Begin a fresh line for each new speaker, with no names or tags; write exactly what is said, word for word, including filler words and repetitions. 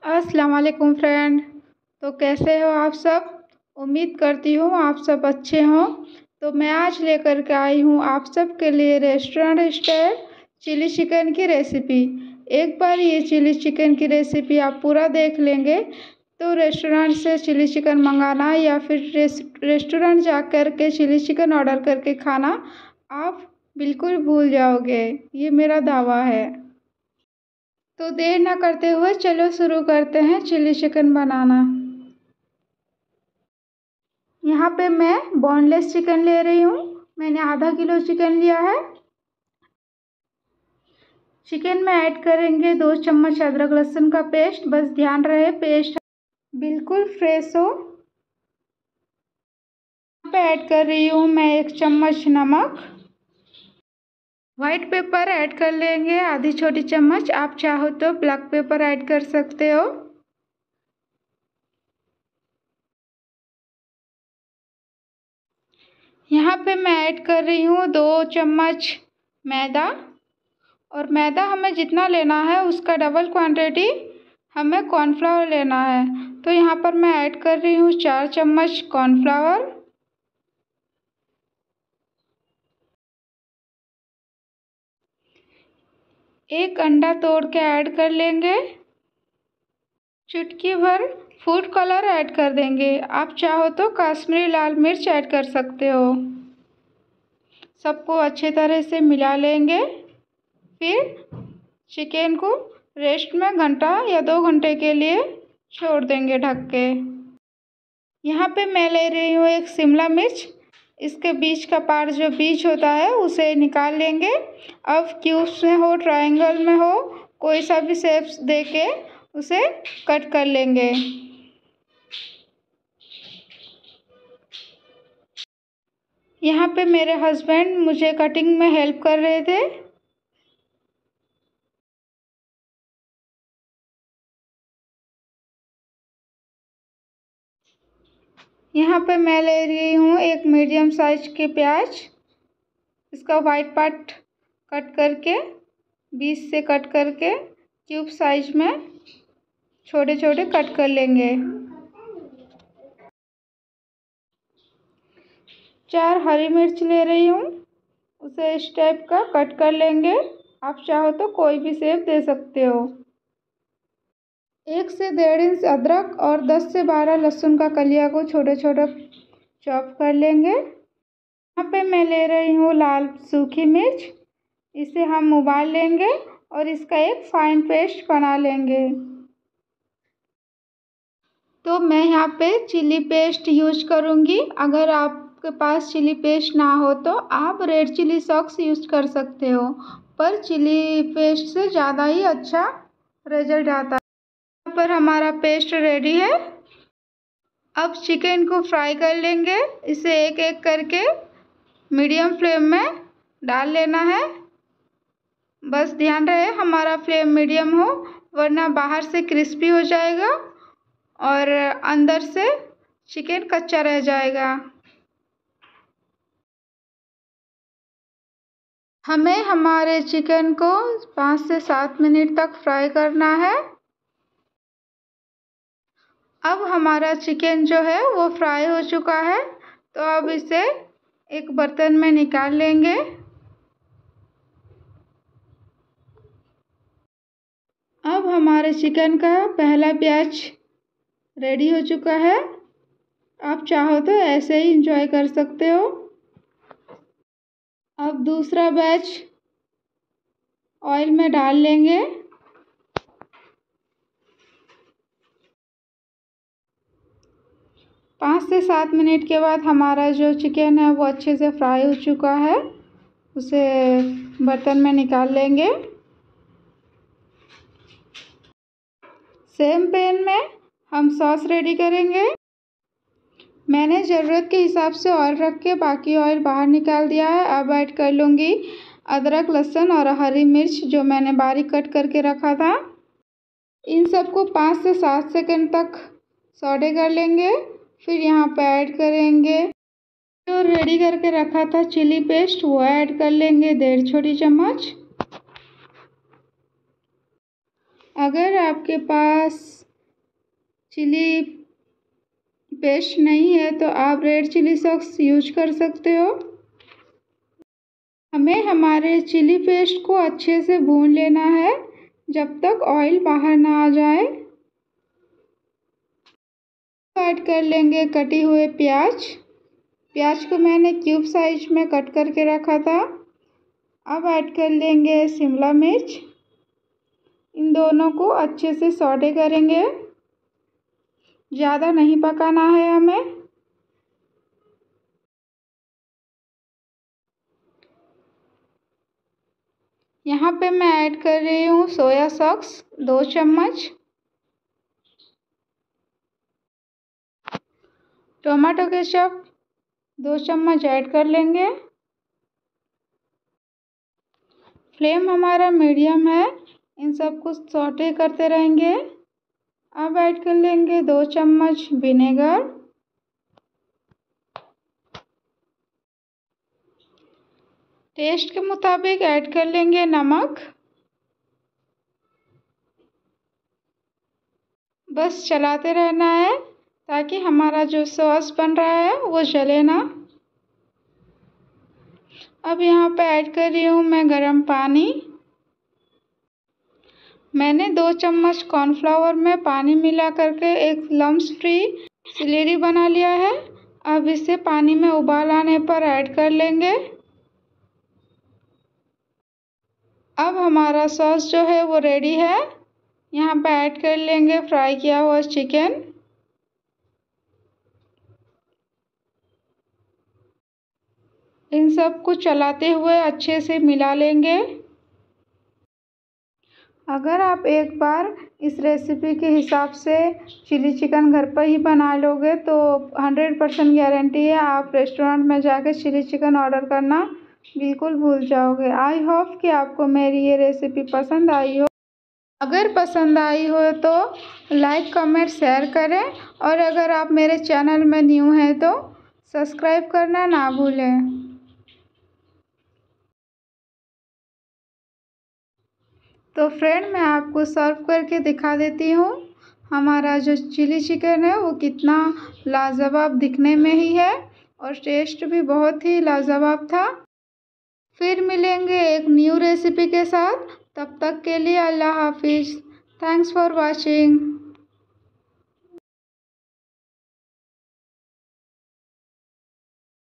अस्सलाम वालेकुम फ्रेंड। तो कैसे हो आप सब? उम्मीद करती हूँ आप सब अच्छे हों। तो मैं आज लेकर के आई हूँ आप सब के लिए रेस्टोरेंट स्टाइल चिली चिकन की रेसिपी। एक बार ये चिली चिकन की रेसिपी आप पूरा देख लेंगे तो रेस्टोरेंट से चिली चिकन मंगाना या फिर रेस्टोरेंट जा कर के चिली चिकन ऑर्डर करके खाना आप बिल्कुल भूल जाओगे, ये मेरा दावा है। तो देर ना करते हुए चलो शुरू करते हैं चिली चिकन बनाना। यहाँ पे मैं बोनलेस चिकन ले रही हूँ। मैंने आधा किलो चिकन लिया है। चिकन में ऐड करेंगे दो चम्मच अदरक लहसुन का पेस्ट। बस ध्यान रहे पेस्ट बिल्कुल फ्रेश हो। यहाँ पे ऐड कर रही हूँ मैं एक चम्मच नमक। वाइट पेपर ऐड कर लेंगे आधी छोटी चम्मच। आप चाहो तो ब्लैक पेपर ऐड कर सकते हो। यहाँ पे मैं ऐड कर रही हूँ दो चम्मच मैदा। और मैदा हमें जितना लेना है उसका डबल क्वांटिटी हमें कॉर्नफ्लावर लेना है। तो यहाँ पर मैं ऐड कर रही हूँ चार चम्मच कॉर्नफ्लावर। एक अंडा तोड़ के ऐड कर लेंगे। चुटकी भर फूड कलर ऐड कर देंगे। आप चाहो तो कश्मीरी लाल मिर्च ऐड कर सकते हो। सबको अच्छे तरह से मिला लेंगे। फिर चिकन को रेस्ट में घंटा या दो घंटे के लिए छोड़ देंगे ढक के। यहाँ पे मैं ले रही हूँ एक शिमला मिर्च। इसके बीच का पार्ट जो बीच होता है उसे निकाल लेंगे। अब क्यूब्स में हो ट्रायंगल में हो कोई सा भी शेप्स दे के उसे कट कर लेंगे। यहाँ पे मेरे हस्बैंड मुझे कटिंग में हेल्प कर रहे थे। यहाँ पे मैं ले रही हूँ एक मीडियम साइज के प्याज। इसका वाइट पार्ट कट करके बीच से कट करके क्यूब साइज में छोटे छोटे कट कर लेंगे। चार हरी मिर्च ले रही हूँ, उसे इस टाइप का कट कर लेंगे। आप चाहो तो कोई भी शेप दे सकते हो। एक से डेढ़ इंच अदरक और दस से बारह लहसुन का कलिया को छोटे छोटे चॉप कर लेंगे। यहाँ पे मैं ले रही हूँ लाल सूखी मिर्च। इसे हम उबाल लेंगे और इसका एक फाइन पेस्ट बना लेंगे। तो मैं यहाँ पे चिली पेस्ट यूज करूँगी। अगर आपके पास चिली पेस्ट ना हो तो आप रेड चिली सॉस यूज कर सकते हो, पर चिली पेस्ट से ज़्यादा ही अच्छा रिजल्ट आता है। यहाँ पर हमारा पेस्ट रेडी है। अब चिकन को फ्राई कर लेंगे। इसे एक एक करके मीडियम फ्लेम में डाल लेना है। बस ध्यान रहे हमारा फ्लेम मीडियम हो, वरना बाहर से क्रिस्पी हो जाएगा और अंदर से चिकन कच्चा रह जाएगा। हमें हमारे चिकन को पाँच से सात मिनट तक फ्राई करना है। अब हमारा चिकन जो है वो फ्राई हो चुका है। तो अब इसे एक बर्तन में निकाल लेंगे। अब हमारे चिकन का पहला बैच रेडी हो चुका है। आप चाहो तो ऐसे ही एंजॉय कर सकते हो। अब दूसरा बैच ऑयल में डाल लेंगे। पाँच से सात मिनट के बाद हमारा जो चिकन है वो अच्छे से फ्राई हो चुका है। उसे बर्तन में निकाल लेंगे। सेम पैन में हम सॉस रेडी करेंगे। मैंने ज़रूरत के हिसाब से ऑयल रख के बाकी ऑयल बाहर निकाल दिया है। अब ऐड कर लूँगी अदरक लहसुन और हरी मिर्च जो मैंने बारीक कट करके रखा था। इन सबको पाँच से सात सेकंड तक सौटे कर लेंगे। फिर यहाँ पे ऐड करेंगे जो रेडी करके रखा था चिली पेस्ट, वो ऐड कर लेंगे डेढ़ छोटी चम्मच। अगर आपके पास चिली पेस्ट नहीं है तो आप रेड चिली सॉस यूज कर सकते हो। हमें हमारे चिली पेस्ट को अच्छे से भून लेना है जब तक ऑयल बाहर ना आ जाए। ऐड कर लेंगे कटी हुए प्याज। प्याज को मैंने क्यूब साइज में कट करके रखा था। अब ऐड कर लेंगे शिमला मिर्च। इन दोनों को अच्छे से सौटे करेंगे, ज़्यादा नहीं पकाना है हमें। यहाँ पे मैं ऐड कर रही हूँ सोया सॉस दो चम्मच, टोमेटो केचप दो चम्मच ऐड कर लेंगे। फ्लेम हमारा मीडियम है, इन सब को सौटे करते रहेंगे। अब ऐड कर लेंगे दो चम्मच विनेगर, टेस्ट के मुताबिक ऐड कर लेंगे नमक। बस चलाते रहना है ताकि हमारा जो सॉस बन रहा है वो जले ना। अब यहाँ पे ऐड कर रही हूँ मैं गरम पानी। मैंने दो चम्मच कॉर्नफ्लावर में पानी मिला करके एक लम्स फ्री स्लरी बना लिया है। अब इसे पानी में उबाल आने पर ऐड कर लेंगे। अब हमारा सॉस जो है वो रेडी है। यहाँ पे ऐड कर लेंगे फ्राई किया हुआ चिकन। इन सब को चलाते हुए अच्छे से मिला लेंगे। अगर आप एक बार इस रेसिपी के हिसाब से चिली चिकन घर पर ही बना लोगे तो हंड्रेड परसेंट गारंटी है आप रेस्टोरेंट में जाकर चिली चिकन ऑर्डर करना बिल्कुल भूल जाओगे। आई होप कि आपको मेरी ये रेसिपी पसंद आई हो। अगर पसंद आई हो तो लाइक कमेंट शेयर करें, और अगर आप मेरे चैनल में न्यू हैं तो सब्सक्राइब करना ना भूलें। तो फ्रेंड, मैं आपको सर्व करके दिखा देती हूँ। हमारा जो चिली चिकन है वो कितना लाजवाब दिखने में ही है और टेस्ट भी बहुत ही लाजवाब था। फिर मिलेंगे एक न्यू रेसिपी के साथ, तब तक के लिए अल्लाह हाफिज़। Thanks for watching.